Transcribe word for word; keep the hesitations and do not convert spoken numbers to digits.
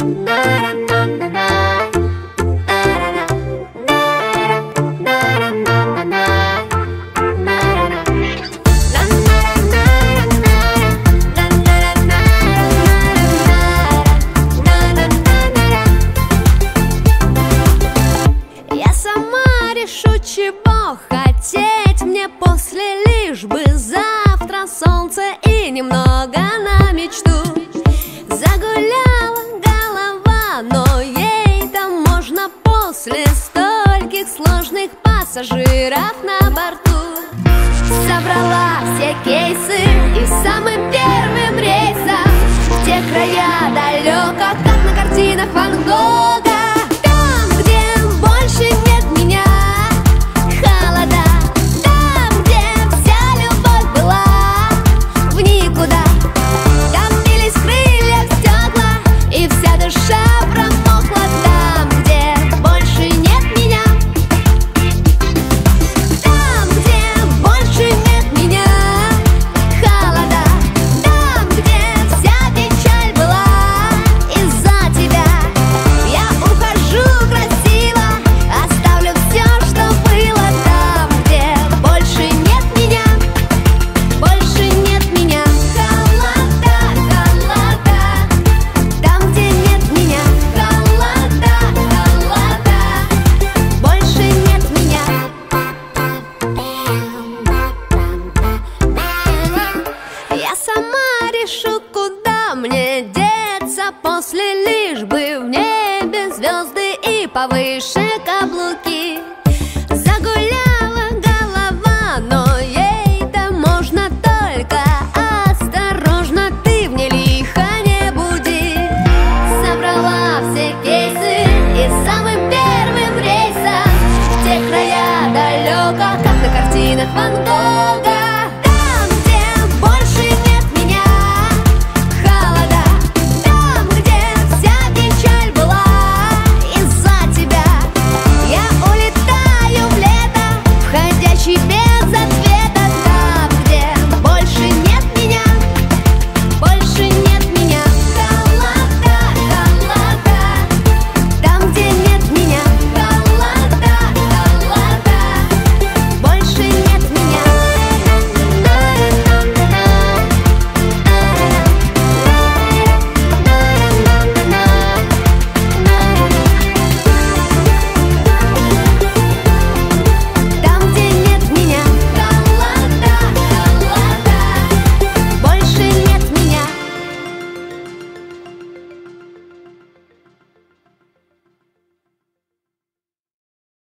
Чего хотеть мне после, лишь бы завтра солнце и немного на мечту. Загуляла голова, но ей-то можно после стольких сложных пассажиров на борту. Собрала все кейсы и самым первым рейсом в те края далеко, как на картинах Ван Гога. Там, где больше нет меня, мне деться после, лишь бы в небе звезды и повыше каблуки.